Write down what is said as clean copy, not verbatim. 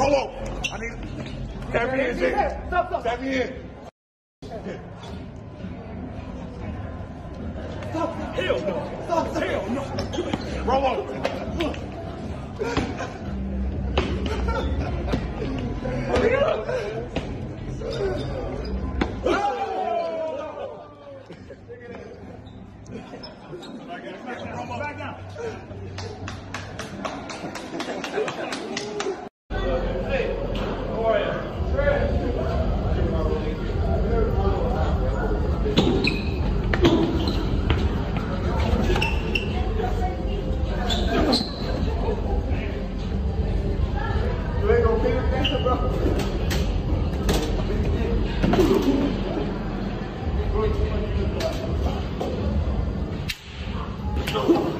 Roll over. I need. Tap me in, Jay. Stop. Tap me in. Stop. Hell no. Stop. Hell no. Roll over. Hurry up. Back down. Hey, how are you? You ain't gonna beat it, bro.